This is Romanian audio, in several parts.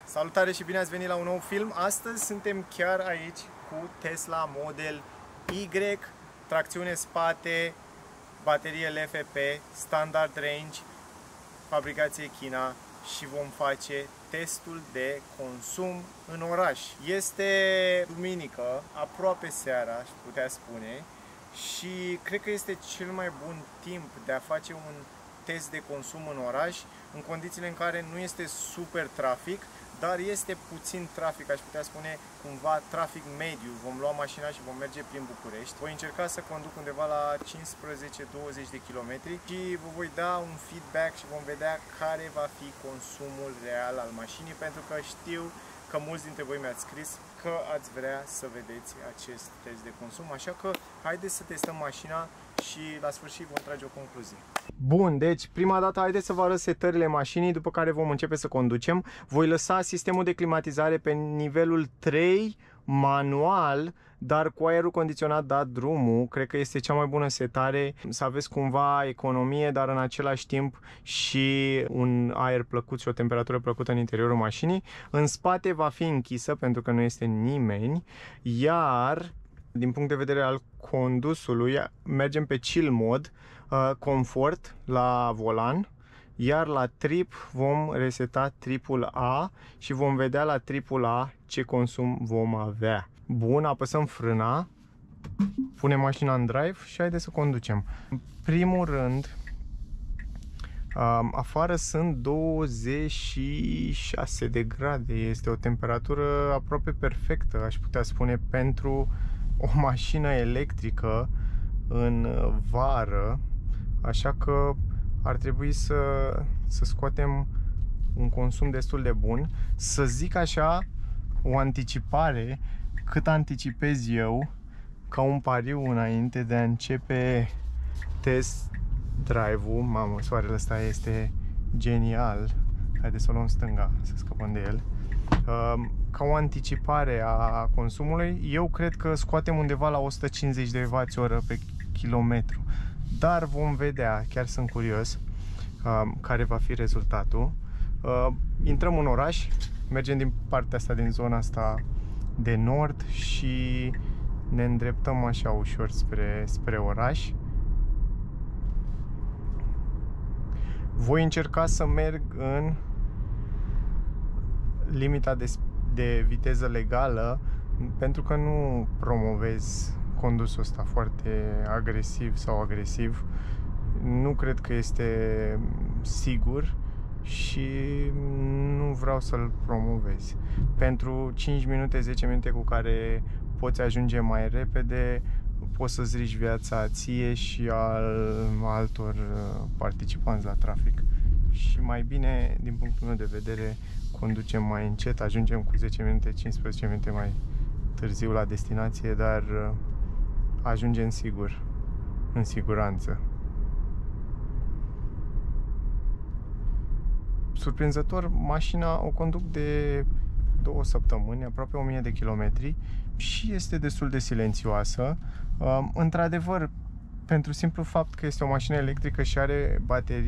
Salutare și bine ați venit la un nou film. Astăzi suntem chiar aici cu Tesla Model Y, tracțiune spate, baterie LFP, standard range, fabricație China și vom face testul de consum în oraș. Este duminică, aproape seara, aș putea spune, și cred că este cel mai bun timp de a face un test de consum în oraș, în condițiile în care nu este super trafic, dar este puțin trafic, aș putea spune cumva trafic mediu. Vom lua mașina și vom merge prin București. Voi încerca să conduc undeva la 15-20 de kilometri și vă voi da un feedback și vom vedea care va fi consumul real al mașinii, pentru că știu că mulți dintre voi mi-ați scris că ați vrea să vedeți acest test de consum, așa că haideți să testăm mașina și la sfârșit vom trage o concluzie. Bun, deci prima dată haideți să vă arăt setările mașinii, după care vom începe să conducem. Voi lăsa sistemul de climatizare pe nivelul 3, manual, dar cu aerul condiționat dat drumul. Cred că este cea mai bună setare, să aveți cumva economie, dar în același timp și un aer plăcut și o temperatură plăcută în interiorul mașinii. În spate va fi închisă pentru că nu este nimeni, iar din punct de vedere al condusului mergem pe chill mod, confort la volan, iar la trip vom reseta tripul A și vom vedea la tripul A ce consum vom avea. Bun, apăsăm frâna, punem mașina în drive și haideți să conducem. În primul rând, afară sunt 26 de grade, este o temperatură aproape perfectă, aș putea spune, pentru o mașină electrică în vară, așa că ar trebui să scoatem un consum destul de bun. Să zic așa, o anticipare, cât anticipez eu, ca un pariu înainte de a începe test drive-ul. Mamă, soarele ăsta este genial. Haideți să o luăm stânga, să scăpăm de el. Ca o anticipare a consumului, eu cred că scoatem undeva la 150 de Wh pe kilometru. Dar vom vedea, chiar sunt curios care va fi rezultatul. Intrăm în oraș, mergem din partea asta, din zona asta de nord și ne îndreptăm așa ușor spre oraș. Voi încerca să merg în limita de viteză legală, pentru că nu promovez condusul ăsta foarte agresiv sau agresiv. Nu cred că este sigur și nu vreau să-l promovez. Pentru 5 minute, 10 minute cu care poți ajunge mai repede, poți să-ți riști viața ție și altor participanți la trafic. Și mai bine, din punctul meu de vedere, conducem mai încet, ajungem cu 10 minute, 15 minute mai târziu la destinație, dar ajungem sigur, în siguranță. Surprinzător, mașina o conduc de 2 săptămâni, aproape 1000 de kilometri și este destul de silențioasă. Într-adevăr, pentru simplu fapt că este o mașină electrică și are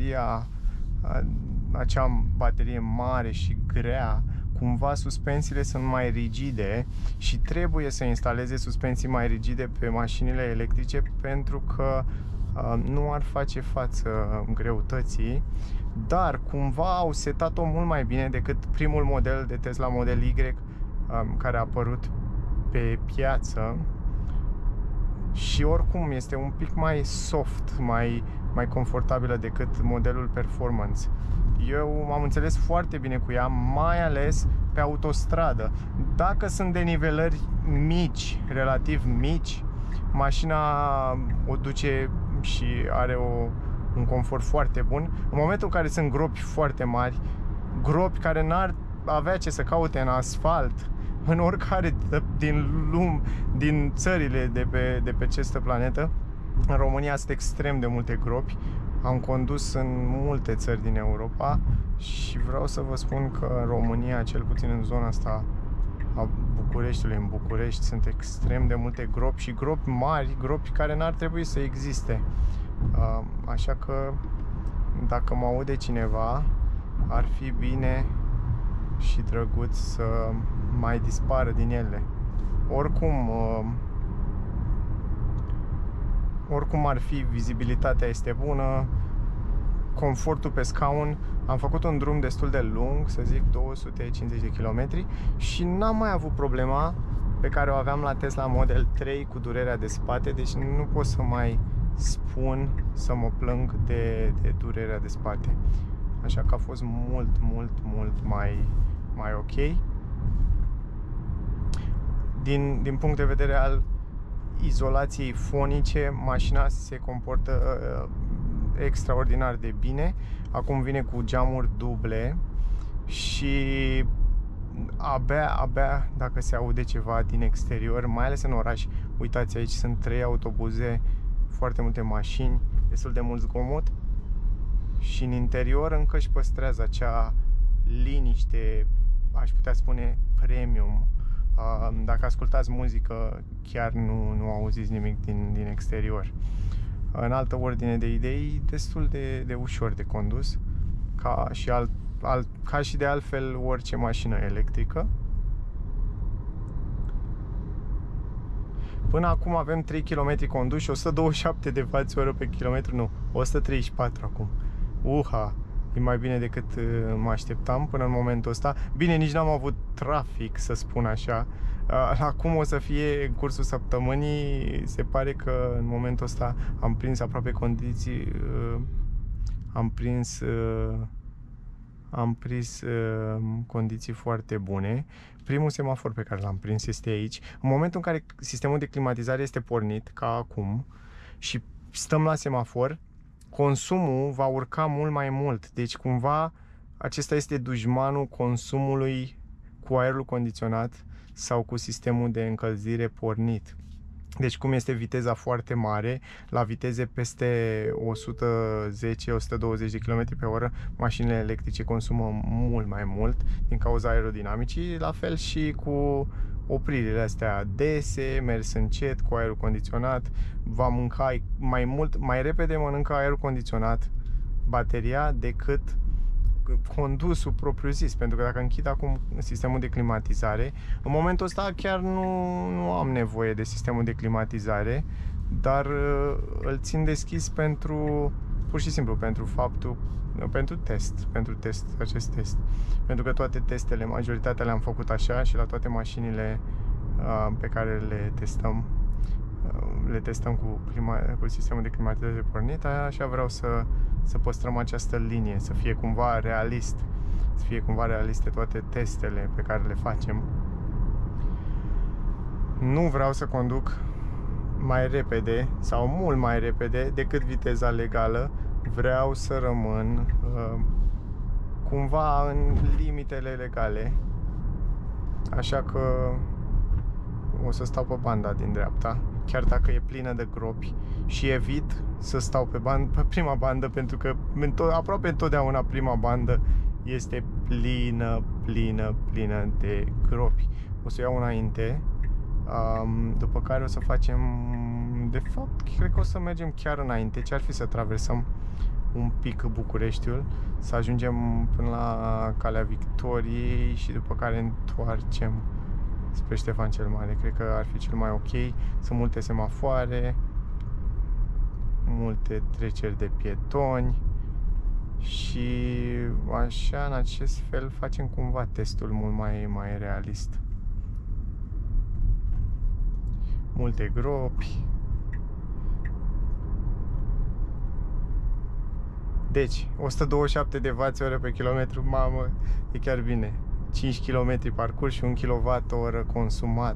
acea baterie mare și grea, cumva suspensiile sunt mai rigide și trebuie să instaleze suspensii mai rigide pe mașinile electrice, pentru că nu ar face față greutății, dar cumva au setat-o mult mai bine decât primul model de Tesla Model Y care a apărut pe piață. Și oricum este un pic mai soft, mai confortabilă decât modelul Performance. Eu m-am înțeles foarte bine cu ea, mai ales pe autostradă. Dacă sunt denivelări mici, relativ mici, mașina o duce și are un confort foarte bun. În momentul în care sunt gropi foarte mari, gropi care n-ar avea ce să caute în asfalt, în oricare din țările de pe această planetă. În România sunt extrem de multe gropi. Am condus în multe țări din Europa și vreau să vă spun că în România, cel puțin în zona asta a Bucureștiului, în București, sunt extrem de multe gropi și gropi mari, gropi care n-ar trebui să existe. Așa că dacă mă aude cineva, ar fi bine și drăguț să mai dispară din ele. Oricum ar fi, vizibilitatea este bună, confortul pe scaun. Am făcut un drum destul de lung, să zic 250 de km, și n-am mai avut problema pe care o aveam la Tesla Model 3 cu durerea de spate, deci nu pot să mai spun să mă plâng de durerea de spate. Așa că a fost mult mai ok. Din punct de vedere al izolației fonice, mașina se comportă extraordinar de bine. Acum vine cu geamuri duble și abia dacă se aude ceva din exterior, mai ales în oraș. Uitați, aici sunt 3 autobuze, foarte multe mașini, destul de mult zgomot, și în interior încă își păstrează acea liniște, aș putea spune premium. Dacă ascultați muzică, chiar nu auziți nimic din exterior. În altă ordine de idei, destul de ușor de condus, ca și de altfel orice mașină electrică. Până acum avem 3 km conduși, 127 de Wh pe kilometru, nu, 134 acum. E mai bine decât mă așteptam până în momentul ăsta. Bine, nici n-am avut trafic, să spun așa. Acum o să fie în cursul săptămânii. Se pare că în momentul ăsta am prins aproape condiții. Am prins condiții foarte bune. Primul semafor pe care l-am prins este aici. În momentul în care sistemul de climatizare este pornit, ca acum, și stăm la semafor, consumul va urca mult mai mult. Deci cumva acesta este dușmanul consumului cu aerul condiționat sau cu sistemul de încălzire pornit. Deci cum este viteza foarte mare, la viteze peste 110-120 de km pe oră, mașinile electrice consumă mult mai mult din cauza aerodinamicii, la fel și cu opririle astea dese, mers încet cu aerul condiționat, va mânca mai repede mănâncă aerul condiționat bateria decât condusul propriu-zis, pentru că dacă închid acum sistemul de climatizare, în momentul ăsta chiar nu am nevoie de sistemul de climatizare, dar îl țin deschis pur și simplu pentru acest test. Pentru că toate testele, majoritatea le-am făcut așa și la toate mașinile pe care le testăm cu sistemul de climatizare pornit, așa vreau să păstrăm această linie, să fie cumva realist, să fie cumva realiste toate testele pe care le facem. Nu vreau să conduc mai repede sau mult mai repede decât viteza legală. Vreau să rămân cumva în limitele legale. Așa că o să stau pe banda din dreapta, chiar dacă e plină de gropi, și evit să stau pe prima bandă, pentru că aproape întotdeauna prima bandă este plină de gropi. O să iau înainte, după care o să facem, de fapt, cred că o să mergem chiar înainte. Ce ar fi să traversăm un pic Bucureștiul, să ajungem până la Calea Victoriei și după care întoarcem spre Ștefan cel Mare. Cred că ar fi cel mai ok. Sunt multe semafoare, multe treceri de pietoni și așa, în acest fel, facem cumva testul mult mai realist. Multe gropi. Deci, 127 de Wh pe kilometru, mamă, e chiar bine. 5 km parcurs și 1 kWh consumat.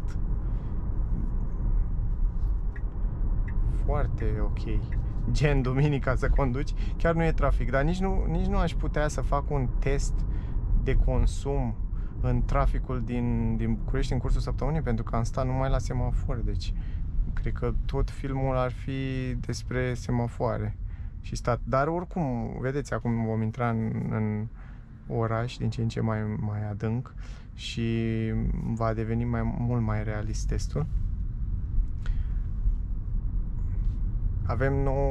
Foarte ok. Gen duminica să conduci, chiar nu e trafic, dar nici nu aș putea să fac un test de consum în traficul din București în cursul săptămânii, pentru că am stat numai la semafor. Deci, cred că tot filmul ar fi despre semafoare și stat. Dar oricum, vedeți, acum vom intra în oraș din ce în ce mai adânc și va deveni mult mai realist testul. Avem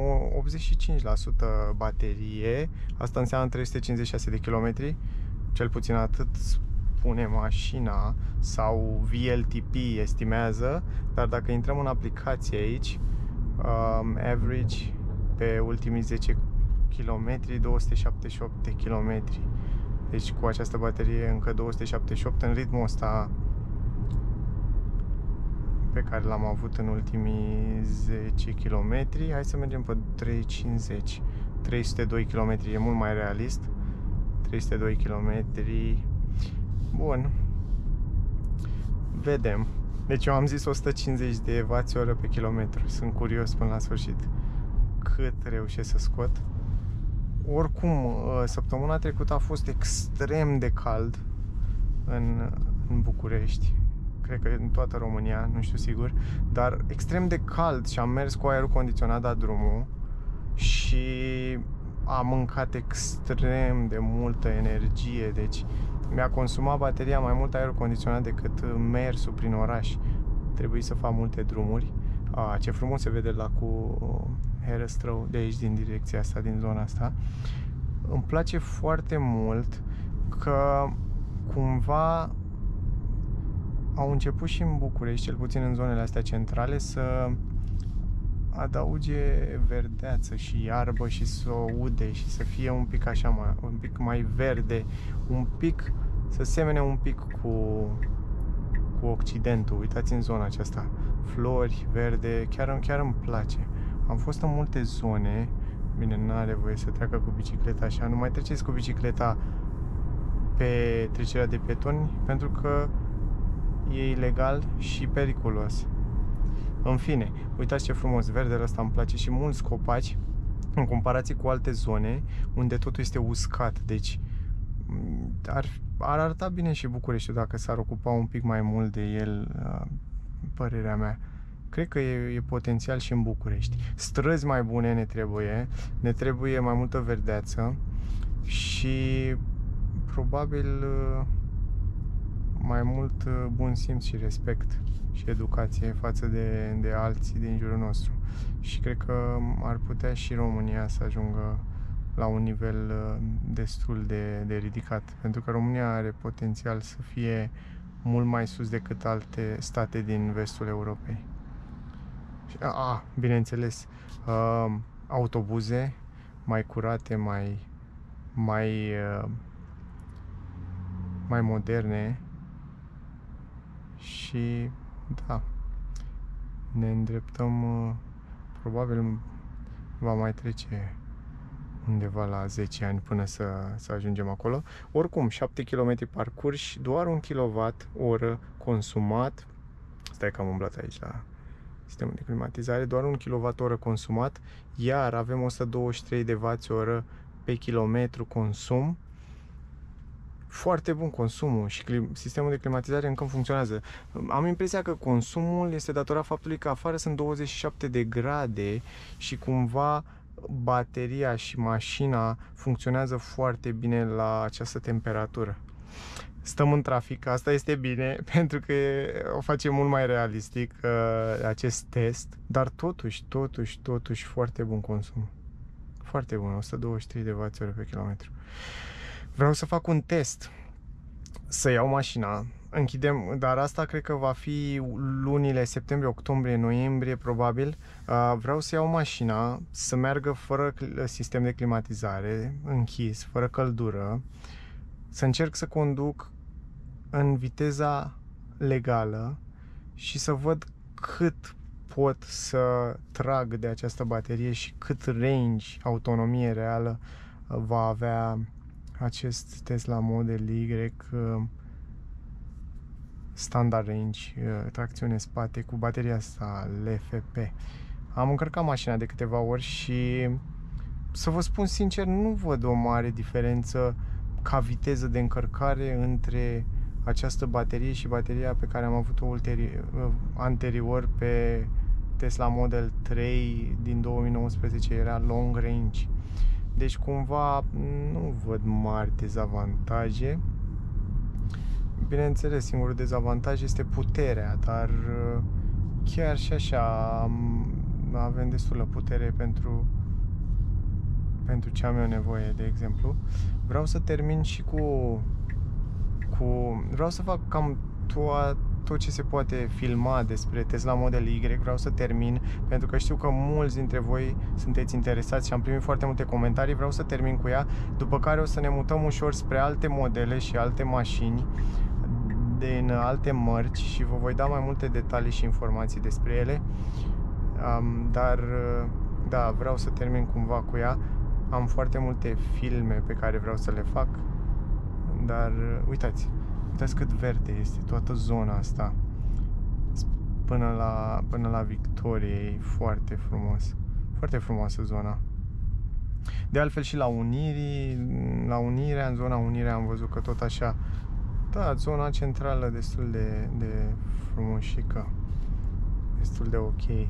85% baterie, asta înseamnă 356 de kilometri, cel puțin atât spune mașina sau VLTP estimează, dar dacă intrăm în aplicație aici, average pe ultimii 10 km, 278 de km. Deci cu această baterie încă 278 în ritmul ăsta pe care l-am avut în ultimii 10 km. Hai să mergem pe 350. 302 km e mult mai realist. 302 km. Bun. Vedem. Deci eu am zis 150 de Wh pe kilometru. Sunt curios până la sfârșit cât reușesc să scot. Oricum, săptămâna trecută a fost extrem de cald în București. Cred că în toată România, nu știu sigur, dar extrem de cald și am mers cu aerul condiționat la drumul și am mâncat extrem de multă energie, deci mi-a consumat bateria mai mult aerul condiționat decât mersul prin oraș. Trebuie să fac multe drumuri. Ce frumos se vede lacul Herăstrău de aici, din direcția asta, din zona asta. Îmi place foarte mult că cumva au început și în București, cel puțin în zonele astea centrale, să adauge verdeață și iarbă și să o ude și să fie un pic așa, un pic mai verde, un pic, să semene un pic cu Occidentul. Uitați în zona aceasta, flori, verde, chiar îmi place. Am fost în multe zone, bine, nu are voie să treacă cu bicicleta așa, nu mai treceți cu bicicleta pe trecerea de pietoni, pentru că e ilegal și periculos. În fine, uitați ce frumos, verdele ăsta îmi place și mulți copaci în comparație cu alte zone unde totul este uscat, deci ar arăta bine și Bucureștiul dacă s-ar ocupa un pic mai mult de el, părerea mea. Cred că e potențial și în București. Străzi mai bune ne trebuie mai multă verdeață și probabil mai mult bun simț și respect și educație față de alții din jurul nostru. Și cred că ar putea și România să ajungă la un nivel destul de ridicat, pentru că România are potențial să fie mult mai sus decât alte state din vestul Europei. Bineînțeles, autobuze mai curate, mai moderne și da, ne îndreptăm, probabil va mai trece undeva la 10 ani până să ajungem acolo. Oricum, 7 km parcurși, doar 1 kWh consumat. Stai că am umblat aici la sistemul de climatizare, doar 1 kWh consumat, iar avem 123 de Wh pe kilometru consum. Foarte bun consumul și sistemul de climatizare încă funcționează. Am impresia că consumul este datorat faptului că afară sunt 27 de grade și cumva bateria și mașina funcționează foarte bine la această temperatură. Stăm în trafic, asta este bine, pentru că o face mult mai realistic acest test, dar totuși foarte bun consum. Foarte bun, 123 de Wh pe kilometru. Vreau să fac un test, să iau mașina, închidem, dar asta cred că va fi lunile septembrie, octombrie, noiembrie, probabil. Vreau să iau mașina, să meargă fără sistem de climatizare, închis, fără căldură, să încerc să conduc în viteza legală și să văd cât pot să trag de această baterie și cât range, autonomie reală va avea acest Tesla Model Y standard range, tracțiune spate cu bateria asta LFP. Am încărcat mașina de câteva ori și să vă spun sincer, nu văd o mare diferență ca viteză de încărcare între această baterie și bateria pe care am avut-o anterior pe Tesla Model 3 din 2019, era long range. Deci cumva nu văd mari dezavantaje. Bineînțeles, singurul dezavantaj este puterea, dar chiar și așa avem destulă putere pentru ce am eu nevoie, de exemplu. Vreau să termin și cu Vreau să fac cam tot ce se poate filma despre Tesla Model Y, vreau să termin, pentru că știu că mulți dintre voi sunteți interesați și am primit foarte multe comentarii, vreau să termin cu ea, după care o să ne mutăm ușor spre alte modele și alte mașini din alte mărci și vă voi da mai multe detalii și informații despre ele, dar da, vreau să termin cumva cu ea. Am foarte multe filme pe care vreau să le fac, dar uitați cât verde este toată zona asta până la Victorie, e foarte frumos, foarte frumoasă zona. De altfel și la Unirea, în zona Unirea am văzut că tot așa, da, zona centrală destul de frumoșică, destul de ok.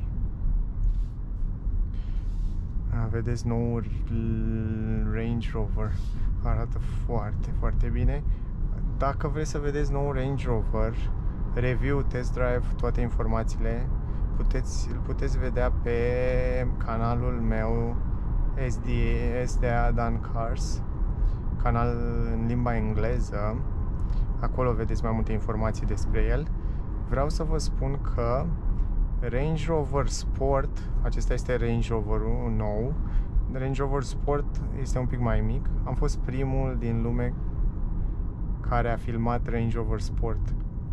Vedeți noul Range Rover, arată foarte, foarte bine. Dacă vreți să vedeți noul Range Rover, review, test drive, toate informațiile, îl puteți vedea pe canalul meu SDA Dan Cars, canal în limba engleză. Acolo vedeți mai multe informații despre el. Vreau să vă spun că Range Rover Sport, acesta este Range Rover-ul nou. Range Rover Sport este un pic mai mic. Am fost primul din lume care a filmat Range Rover Sport.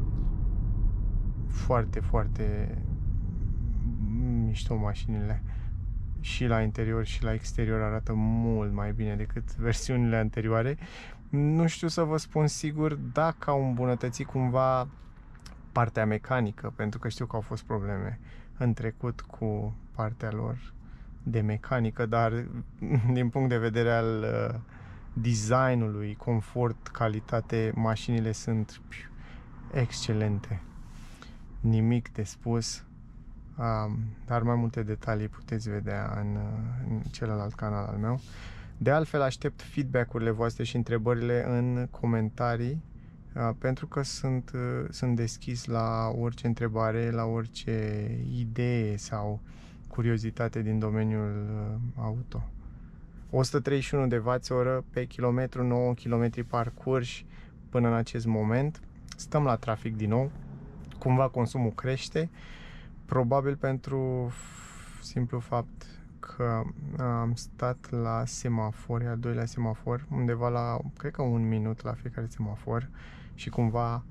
Foarte, foarte mișto mașinile. Și la interior și la exterior arată mult mai bine decât versiunile anterioare. Nu știu să vă spun sigur dacă au îmbunătățit cumva partea mecanică, pentru că știu că au fost probleme în trecut cu partea lor de mecanică, dar din punct de vedere al designului, confort, calitate, mașinile sunt excelente. Nimic de spus, dar mai multe detalii puteți vedea în celălalt canal al meu. De altfel, aștept feedback-urile voastre și întrebările în comentarii, pentru că sunt deschis la orice întrebare, la orice idee sau curiozitate din domeniul auto. 131 de Wh pe kilometru, 9 km parcurși până în acest moment. Stăm la trafic din nou. Cumva consumul crește, probabil pentru simplu fapt că am stat la semafor, al doilea semafor, undeva la, cred că 1 minut la fiecare semafor și cumva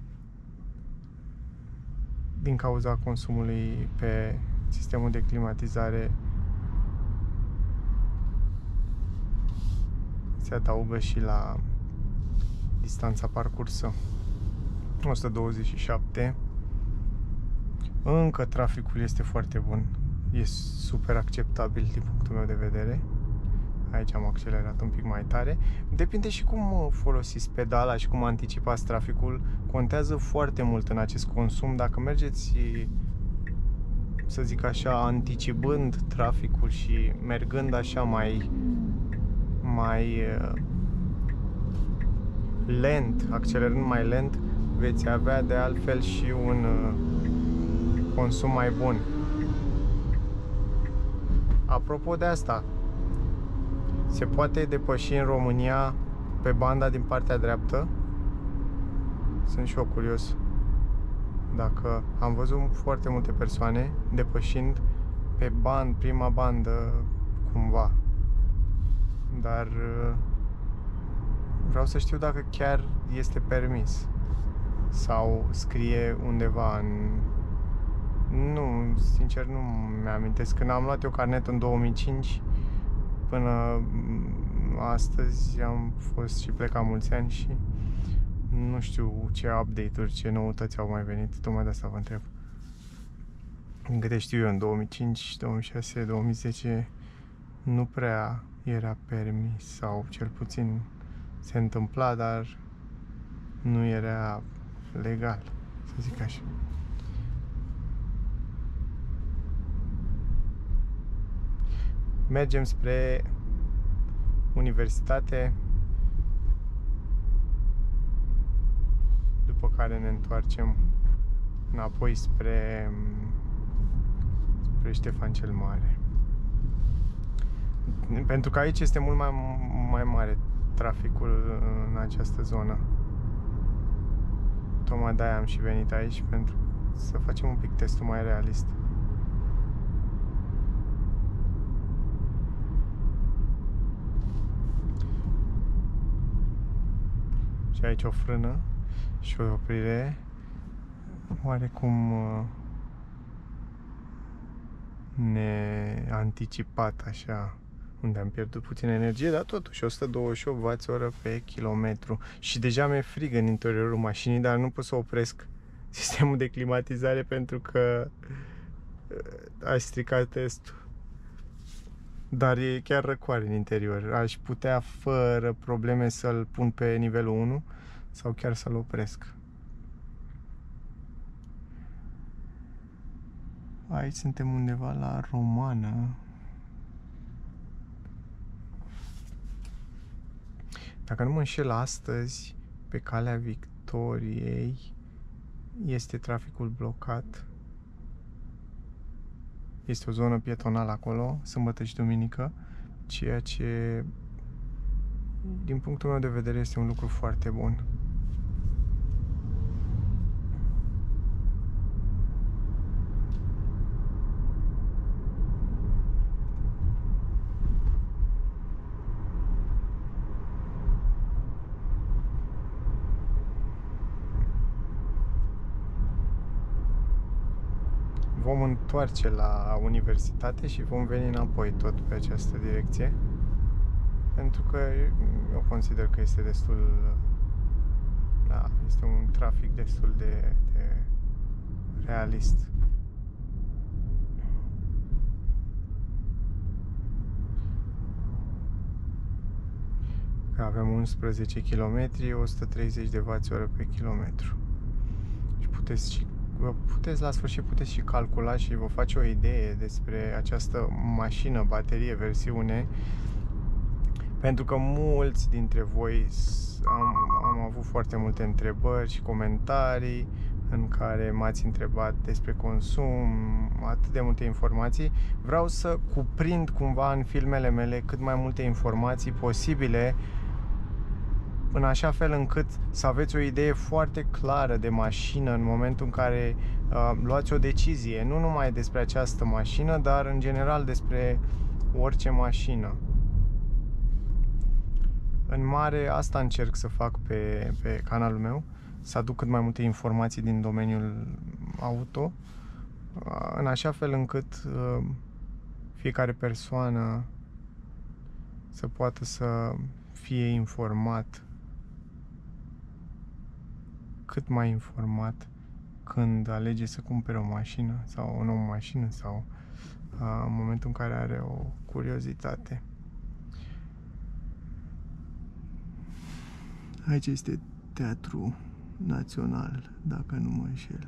din cauza consumului pe sistemul de climatizare se adaugă și la distanța parcursă. 127. Încă traficul este foarte bun. E super acceptabil din punctul meu de vedere. Aici am accelerat un pic mai tare. Depinde și cum folosiți pedala și cum anticipați traficul. Contează foarte mult în acest consum. Dacă mergeți, să zic așa, anticipând traficul și mergând așa mai lent, accelerând mai lent, veți avea de altfel și un consum mai bun. Apropo de asta, se poate depăși în România pe banda din partea dreaptă? Sunt și eu curios. Dacă am văzut foarte multe persoane depășind pe prima bandă cumva. Dar vreau să știu dacă chiar este permis sau scrie undeva în... Nu, sincer nu mi-amintesc. Când am luat eu carnetul în 2005 până astăzi am fost și plecat mulți ani și nu știu ce update-uri, ce noutăți au mai venit. Tocmai de asta vă întreb. Din câte știu eu, în 2005, 2006, 2010 nu prea era permis, sau cel puțin se întâmpla, dar nu era legal, să zic așa. Mergem spre universitate, după care ne întoarcem înapoi spre Ștefan cel Mare. Pentru că aici este mult mai mare traficul în această zonă. Tocmai de-aia am și venit aici, pentru să facem un pic testul mai realist. Și aici o frână și o oprire oarecum neanticipat, așa, unde am pierdut puțin energie, dar totuși 128 Wh pe kilometru. Și deja mi-e frig în interiorul mașinii, dar nu pot să opresc sistemul de climatizare pentru că aș strica testul. Dar e chiar răcoare în interior. Aș putea fără probleme să-l pun pe nivelul 1 sau chiar să-l opresc. Aici suntem undeva la Romană. Dacă nu mă înșel, astăzi, pe calea Victoriei, este traficul blocat. Este o zonă pietonală acolo, sâmbătă și duminică, ceea ce, din punctul meu de vedere, este un lucru foarte bun. Vom întoarce la universitate și vom veni înapoi tot pe această direcție, pentru că eu consider că este destul, da, este un trafic destul de realist. Că avem 11 km, 130 de Wh pe kilometru. Și puteți la sfârșit și calcula și vă face o idee despre această mașină, baterie, versiune, pentru că mulți dintre voi am avut foarte multe întrebări și comentarii în care m-ați întrebat despre consum, atât de multe informații. Vreau să cuprind cumva în filmele mele cât mai multe informații posibile, în așa fel încât să aveți o idee foarte clară de mașină în momentul în care luați o decizie, nu numai despre această mașină, dar în general despre orice mașină. În mare, asta încerc să fac pe canalul meu, să aduc cât mai multe informații din domeniul auto, în așa fel încât fiecare persoană să poată să fie informat, cât mai informat când alege să cumpere o mașină sau o nouă mașină sau în momentul în care are o curiozitate. Aici este Teatrul Național, dacă nu mă înșel.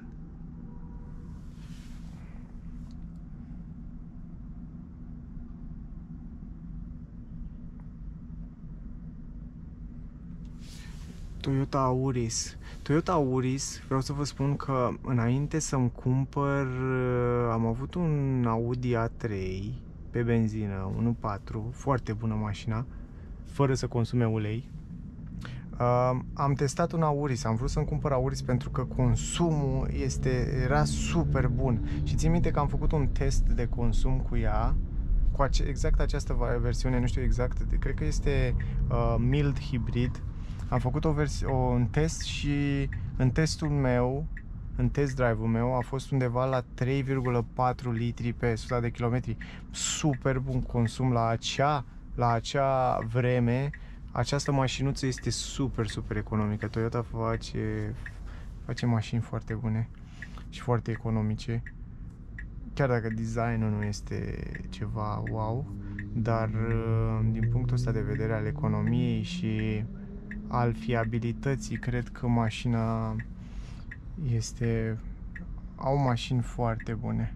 Toyota Auris. Toyota Auris, vreau să vă spun că înainte să-mi cumpăr, am avut un Audi A3 pe benzină, 1.4, foarte bună mașina, fără să consume ulei. Am testat un Auris, am vrut să-mi cumpăr Auris pentru că consumul era super bun. Și țin minte că am făcut un test de consum cu ea, cu exact această versiune, nu știu exact, cred că este mild hybrid. Am făcut un test și în testul meu, în test drive-ul meu, a fost undeva la 3,4 litri pe 100 de kilometri. Super bun consum la acea vreme. Această mașinuță este super economică. Toyota face mașini foarte bune și foarte economice. Chiar dacă designul nu este ceva wow, dar din punctul ăsta de vedere al economiei și al fiabilității, cred că mașina au mașini foarte bune.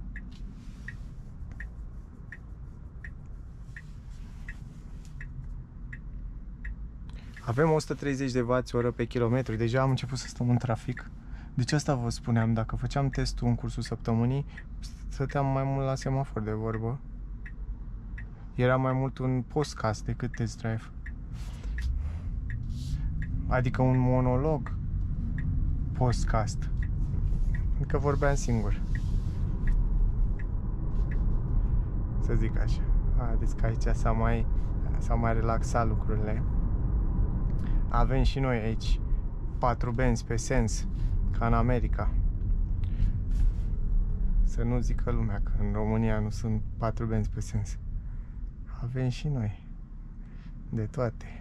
Avem 130 de Wh pe kilometru, deja am început să stăm în trafic. Deci asta vă spuneam, dacă făceam testul în cursul săptămânii, stăteam mai mult la semafor de vorbă. Era mai mult un podcast decât test drive. Adică un monolog podcast. Încă vorbeam singur. Să zic așa. Vedeți că aici s-au mai relaxat lucrurile. Avem și noi aici 4 benzi pe sens, ca în America. Să nu zică lumea că în România nu sunt 4 benzi pe sens. Avem și noi de toate.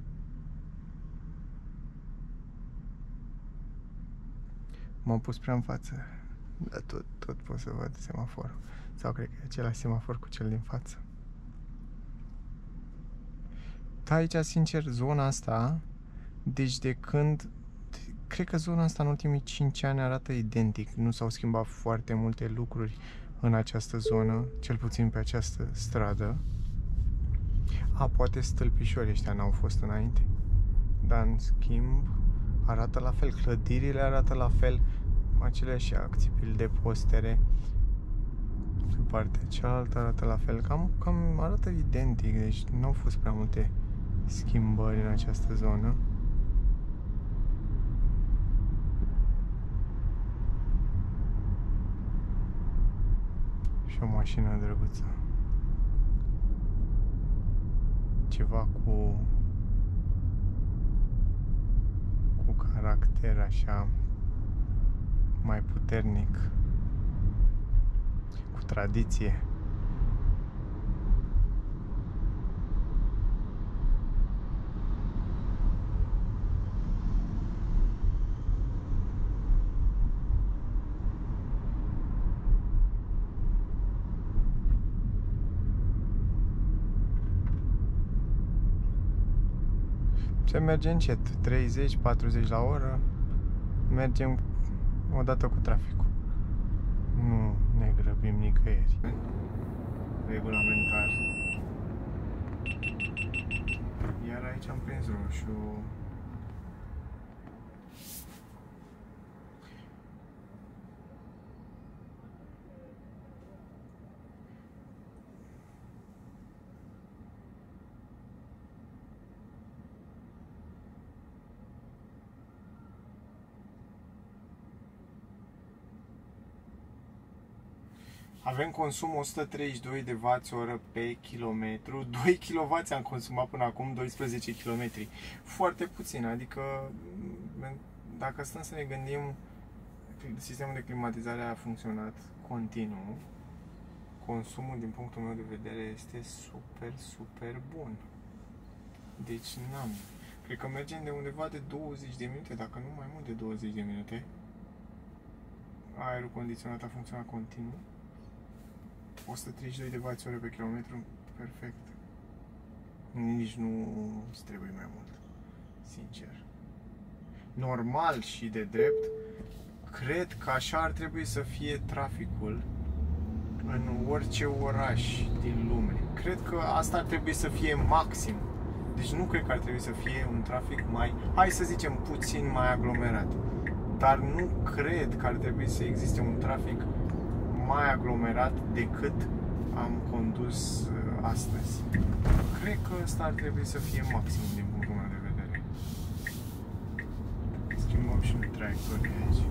M-am pus prea în față, dar tot pot să văd semaforul. Sau cred că e același semafor cu cel din față. Da, aici, sincer, zona asta, deci de când, cred că zona asta în ultimii 5 ani arată identic. Nu s-au schimbat foarte multe lucruri în această zonă, cel puțin pe această stradă. Poate stâlpișorii ăștia n-au fost înainte, dar în schimb arată la fel, clădirile arată la fel, aceleași acțipili de postere. Pe partea cealaltă arată la fel, cam arată identic, deci nu au fost prea multe schimbări în această zonă. Și o mașină drăguță. Ceva cu caracter așa mai puternic, cu tradiție. Se merge încet, 30-40 la oră, mergem odată cu traficul. Nu ne grăbim nicăieri. Regulamentar. Iar aici am prins roșu. Avem consum 132 de Wh pe kilometru. 2 kW am consumat până acum, 12 km. Foarte puțin, adică dacă stăm să ne gândim, sistemul de climatizare a funcționat continuu. Consumul, din punctul meu de vedere, este super bun. Deci cred că mergem de undeva de 20 de minute, dacă nu mai mult de 20 de minute. Aerul condiționat a funcționat continuu. 132 de Wh pe kilometru, perfect. Nici nu îți trebuie mai mult, sincer. Normal și de drept, cred că așa ar trebui să fie traficul în orice oraș din lume. Cred că asta ar trebui să fie maxim. Deci nu cred că ar trebui să fie un trafic mai, hai să zicem, puțin mai aglomerat. Dar nu cred că ar trebui să existe un trafic mai aglomerat decât am condus astăzi. Cred că ăsta ar trebui să fie maxim din punctul meu de vedere. Schimbăm și un traiectorie aici.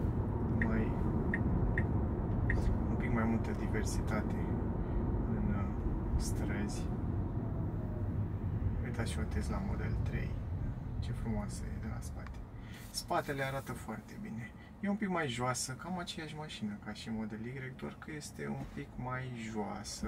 Un pic mai multă diversitate în străzi. Uitați și o Tesla Model 3. Ce frumoasă e de la spate. Spatele arată foarte bine. E un pic mai joasă, cam aceeași mașină ca și Model Y, doar că este un pic mai joasă.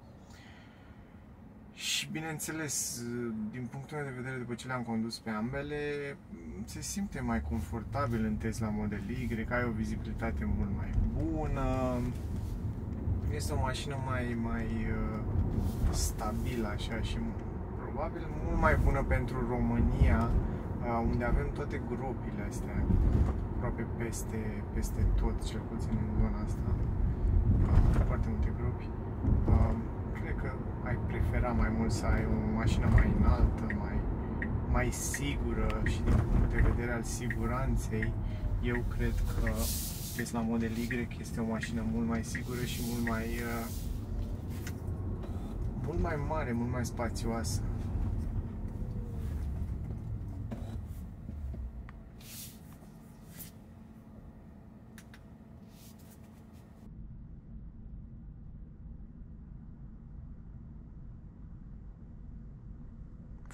Și bineînțeles, din punctul meu de vedere, după ce le-am condus pe ambele, se simte mai confortabil în Tesla Model Y, ai o vizibilitate mult mai bună. Este o mașină mai stabilă așa și probabil mult mai bună pentru România, unde avem toate gropile astea, aproape peste tot, cel puțin în zona asta, foarte multe gropi. Cred că ai prefera mai mult să ai o mașină mai înaltă, mai sigură și din punct de vedere al siguranței, eu cred că Tesla Model Y este o mașină mult mai sigură și mult mai mare, mult mai spațioasă.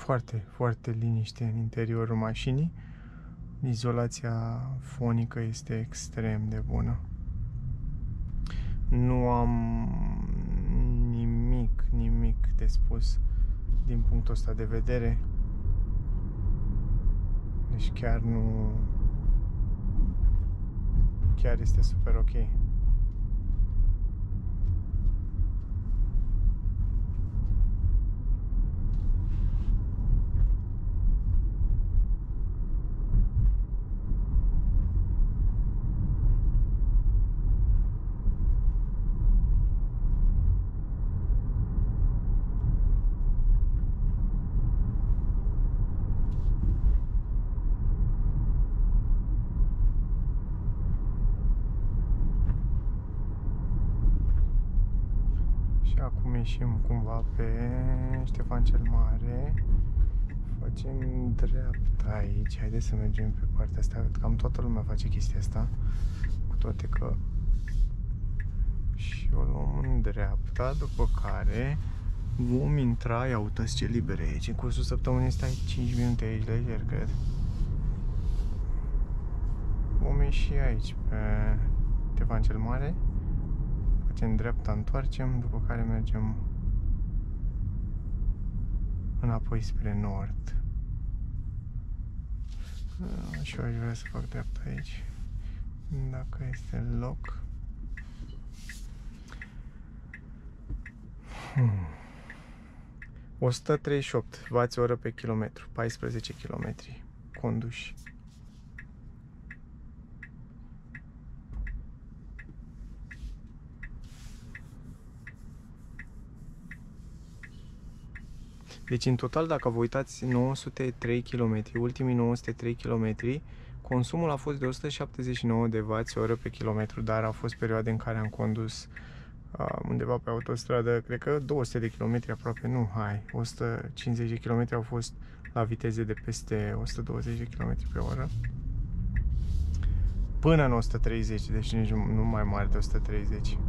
foarte, foarte liniște în interiorul mașinii. Izolația fonică este extrem de bună. Nu am nimic de spus din punctul ăsta de vedere. Deci chiar este super ok. Acum ieșim cumva pe Ștefan cel Mare. Facem dreapta aici. Haideți să mergem pe partea asta. Cam toată lumea face chestia asta. Cu toate că și o luăm în dreapta, după care vom intra, ia uitați ce libere e aici. În cursul săptămânii stai 5 minute aici, lejer, cred. Vom ieși aici pe Ștefan cel Mare. În dreapta întoarcem, după care mergem înapoi spre nord. Și eu aș vrea să fac dreapta aici, dacă este loc. 138 Wh pe kilometru, 14 km conduși. Deci în total, dacă vă uitați, 903 km, ultimii 903 km, consumul a fost de 179 de Wh pe kilometru, dar au fost perioade în care am condus undeva pe autostradă, cred că 200 de km aproape, nu, 150 de km au fost la viteze de peste 120 de km pe oră. Până în 130, deci nici nu mai mare de 130.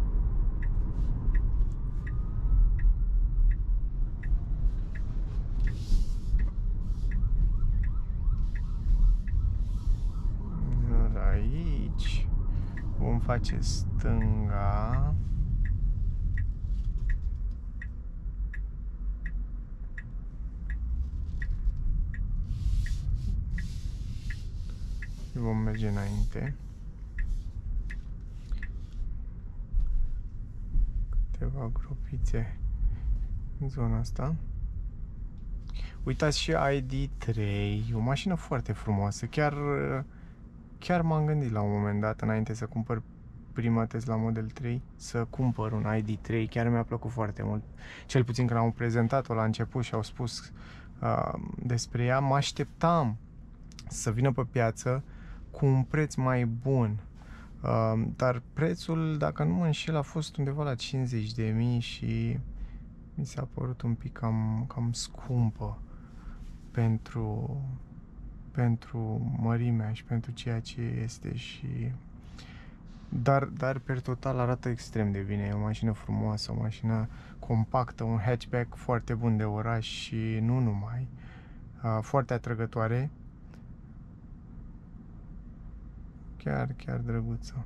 Aici vom face stânga. Și vom merge înainte. Câteva gropițe în zona asta. Uitați și ID3, o mașină foarte frumoasă. Chiar m-am gândit la un moment dat, înainte să cumpăr prima Tesla Model 3, să cumpăr un ID3. Chiar mi-a plăcut foarte mult. Cel puțin când am prezentat-o la început și au spus despre ea, mă așteptam să vină pe piață cu un preț mai bun. Dar prețul, dacă nu mă înșel, a fost undeva la 50.000 și mi s-a părut un pic cam scumpă pentru mărimea și pentru ceea ce este și dar per total arată extrem de bine. E o mașină frumoasă, o mașină compactă, un hatchback foarte bun de oraș și nu numai. Foarte atrăgătoare. Chiar drăguță.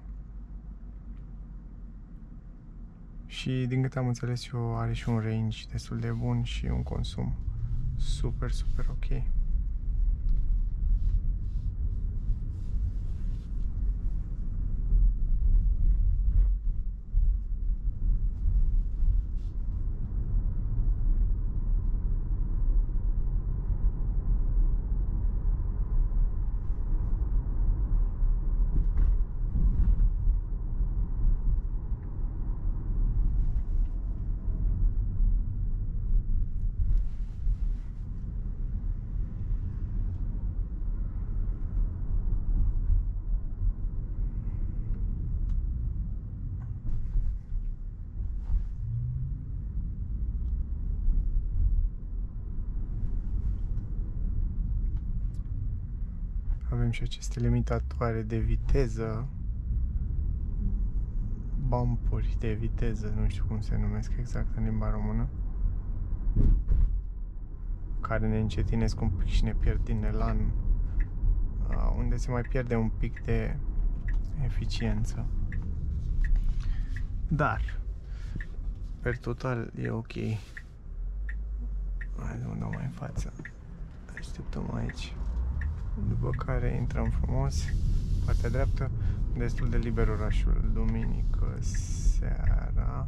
Și din câte am înțeles eu, are și un range destul de bun și un consum super ok. Avem și aceste limitatoare de viteză, bumpuri de viteză, nu știu cum se numesc exact în limba română. care ne încetinesc un pic și ne pierd din elan, unde se mai pierde un pic de eficiență. Dar, per total, e ok. Hai să mă dau mai în față. Așteptăm aici. După care intrăm frumos. Partea dreaptă, destul de liber orașul. Duminică seara.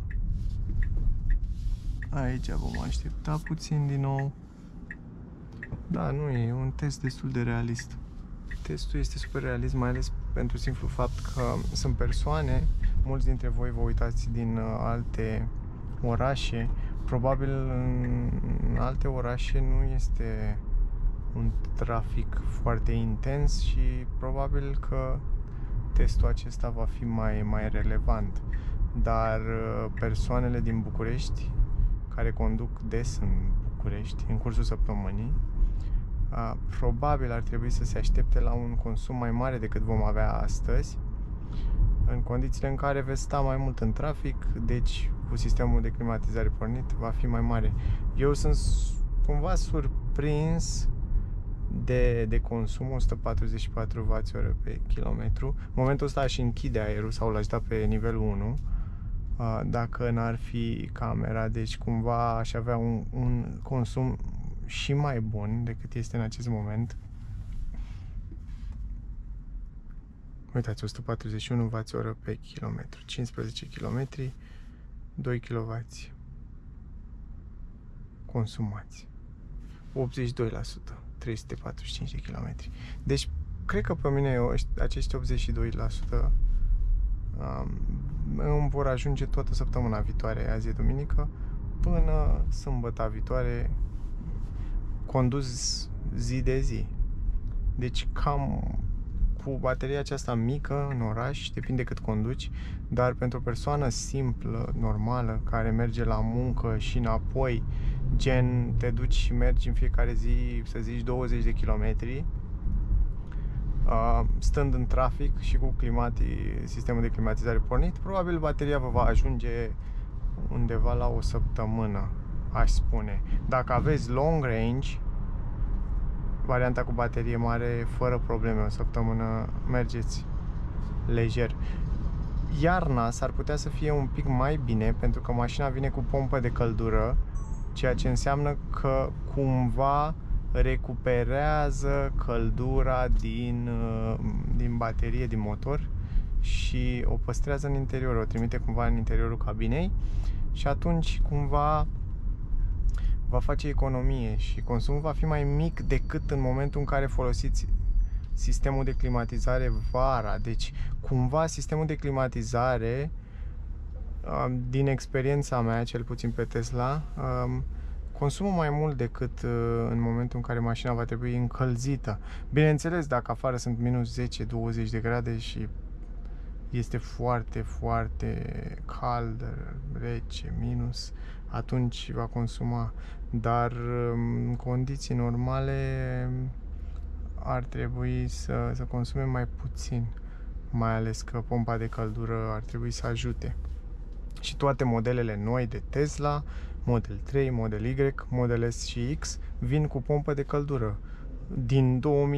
Aici vom aștepta puțin din nou. Da, nu e un test destul de realist. Testul este super realist, mai ales pentru simplu fapt că sunt persoane, mulți dintre voi vă uitați din alte orașe. Probabil în alte orașe nu este un trafic foarte intens și probabil că testul acesta va fi mai relevant. Dar persoanele din București care conduc des în București în cursul săptămânii, probabil ar trebui să se aștepte la un consum mai mare decât vom avea astăzi, în condițiile în care veți sta mai mult în trafic, deci cu sistemul de climatizare pornit va fi mai mare. Eu sunt cumva surprins de consum, 144 Wh pe kilometru. În momentul ăsta aș închide aerul sau l-aș da pe nivelul 1 dacă n-ar fi camera, deci cumva aș avea un consum și mai bun decât este în acest moment. Uitați, 141 Wh pe kilometru, 15 km, 2 kW consumați, 82%, 345 de km. Deci, cred că pe mine acești 82% îmi vor ajunge toată săptămâna viitoare, azi e duminică, până sâmbătă viitoare, condus zi de zi. Deci cam cu bateria aceasta mică în oraș, depinde cât conduci, dar pentru o persoană simplă, normală, care merge la muncă și înapoi, gen te duci și mergi în fiecare zi, să zici 20 de kilometri, stând în trafic și cu sistemul de climatizare pornit, probabil bateria vă va ajunge undeva la o săptămână, aș spune. Dacă aveți long range, varianta cu baterie mare, fără probleme, o săptămână mergeți lejer. Iarna s-ar putea să fie un pic mai bine, pentru că mașina vine cu pompă de căldură, ceea ce înseamnă că cumva recuperează căldura din baterie, din motor, și o păstrează în interior, o trimite cumva în interiorul cabinei și atunci cumva va face economie și consumul va fi mai mic decât în momentul în care folosiți sistemul de climatizare vara. Deci cumva sistemul de climatizare, din experiența mea, cel puțin pe Tesla, consumă mai mult decât în momentul în care mașina va trebui încălzită. Bineînțeles, dacă afară sunt minus 10-20 de grade și este foarte, foarte cald, rece, minus, atunci va consuma. Dar în condiții normale ar trebui să consume mai puțin, mai ales că pompa de căldură ar trebui să ajute. Și toate modelele noi de Tesla, Model 3, Model Y, Model S și X, vin cu pompă de căldură. Din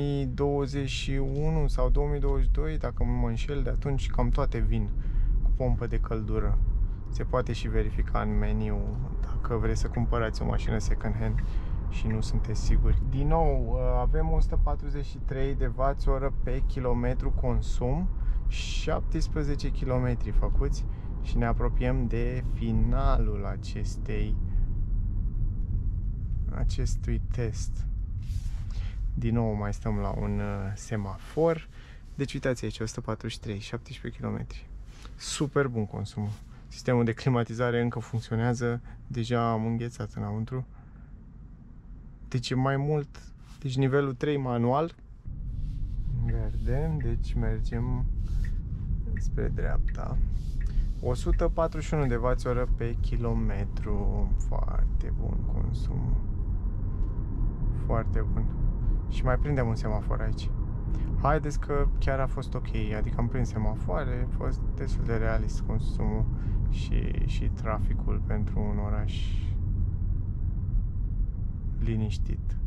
2021 sau 2022, dacă nu mă înșel, de atunci cam toate vin cu pompă de căldură. Se poate și verifica în meniu dacă vreți să cumpărați o mașină second hand și nu sunteți siguri. Din nou, avem 143 de Wh pe kilometru consum, 17 km făcuți și ne apropiem de finalul acestui test. Din nou mai stăm la un semafor. Deci uitați aici, 143, 17 km. Super bun consumul. Sistemul de climatizare încă funcționează. Deja am înghețat înăuntru. Deci e mai mult. Deci nivelul 3 manual. Verde. Deci mergem spre dreapta. 141 de Wh pe kilometru. Foarte bun consum. Foarte bun. Și mai prindem un semafor aici. Haideți că chiar a fost ok. Adică am prins semafoare, a fost destul de realist consumul și traficul pentru un oraș liniștit.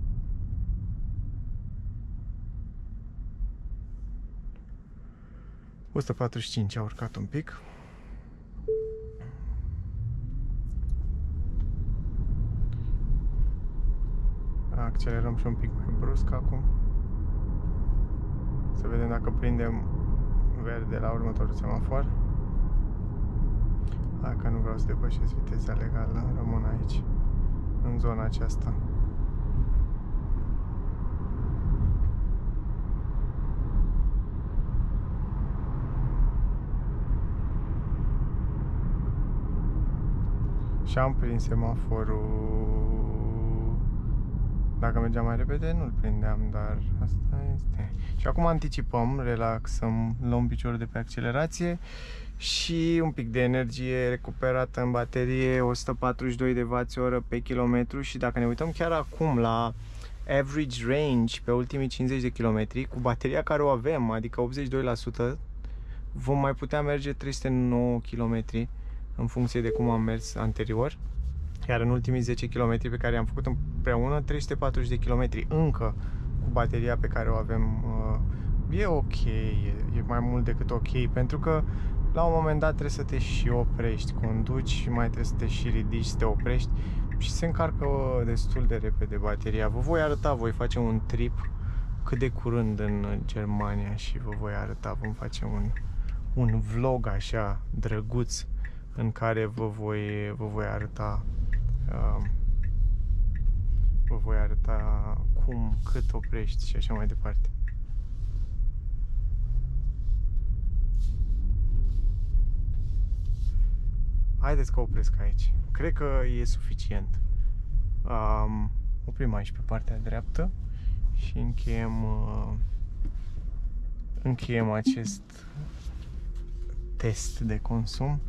...145 a urcat un pic. Accelerăm și un pic mai brusc acum. Să vedem dacă prindem verde la următorul semafor. Dacă nu vreau să depășesc viteza legală, rămân aici, în zona aceasta. Și am prins semaforul. Dacă mergeam mai repede, nu-l prindeam, dar asta este. Și acum anticipăm, relaxăm, luăm piciorul de pe accelerație și un pic de energie recuperată în baterie, 142 de Wh pe kilometru. Și dacă ne uităm chiar acum la average range pe ultimii 50 de kilometri, cu bateria care o avem, adică 82%, vom mai putea merge 309 km în funcție de cum am mers anterior. Iar în ultimii 10 km pe care i-am făcut împreună, 340 de km încă cu bateria pe care o avem. E ok, e mai mult decât ok, pentru că la un moment dat trebuie să te și oprești, conduci și mai trebuie să te și ridici, să te oprești și se încarcă destul de repede bateria. Vă voi arăta, voi face un trip cât de curând în Germania și vă voi arăta, vom face un vlog așa drăguț în care vă voi arăta cum, cât oprești și așa mai departe. Haideți că opresc aici. Cred că e suficient. Oprim aici pe partea dreaptă și încheiem acest test de consum.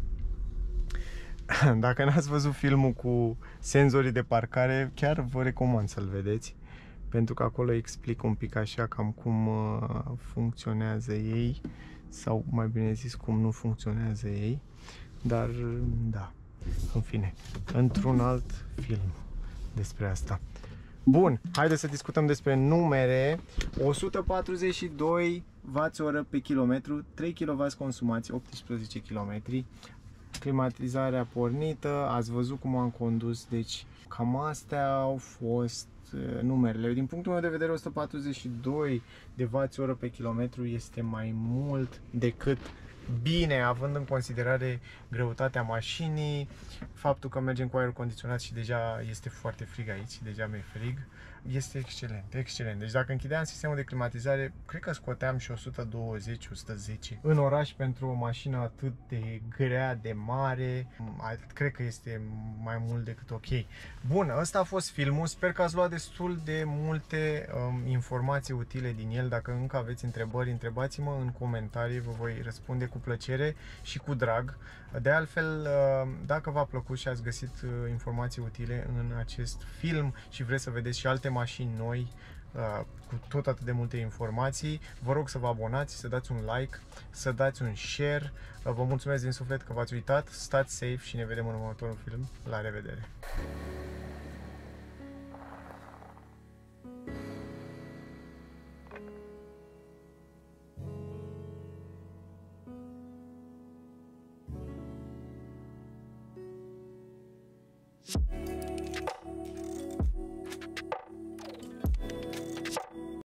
Dacă n-ați văzut filmul cu senzorii de parcare, chiar vă recomand să-l vedeți, pentru că acolo explic un pic așa cam cum funcționează ei, sau mai bine zis cum nu funcționează ei, dar da, în fine, într-un alt film despre asta. Bun, haideți să discutăm despre numere. 142 Wh pe kilometru, 3 kW consumați, 18 km. Climatizarea pornită, ați văzut cum am condus, deci cam astea au fost numerele. Din punctul meu de vedere, 142 de Wh pe kilometru este mai mult decât bine, având în considerare greutatea mașinii, faptul că mergem cu aer condiționat și deja este foarte frig aici, deja mi-e frig. Este excelent, excelent. Deci dacă închideam sistemul de climatizare, cred că scoteam și 120-110 în oraș pentru o mașină atât de grea, de mare. Cred că este mai mult decât ok. Bun, ăsta a fost filmul. Sper că ați luat destul de multe informații utile din el. Dacă încă aveți întrebări, întrebați-mă în comentarii, vă voi răspunde cu plăcere și cu drag. De altfel, dacă v-a plăcut și ați găsit informații utile în acest film și vreți să vedeți și alte mașini noi cu tot atât de multe informații, vă rog să vă abonați, să dați un like, să dați un share. Vă mulțumesc din suflet că v-ați uitat, stați safe și ne vedem în următorul film. La revedere!